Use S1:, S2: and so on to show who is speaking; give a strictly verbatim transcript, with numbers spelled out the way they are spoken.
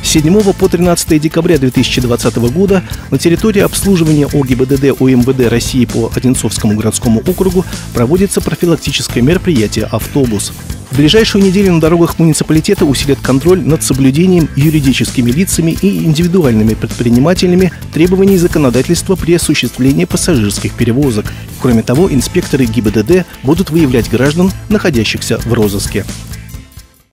S1: С седьмого по тринадцатое декабря две тысячи двадцатого года на территории обслуживания ОГИБДД УМВД России по Одинцовскому городскому округу проводится профилактическое мероприятие «Автобус». В ближайшую неделю на дорогах муниципалитета усилят контроль над соблюдением юридическими лицами и индивидуальными предпринимателями требований законодательства при осуществлении пассажирских перевозок. Кроме того, инспекторы ГИБДД будут выявлять граждан, находящихся в розыске.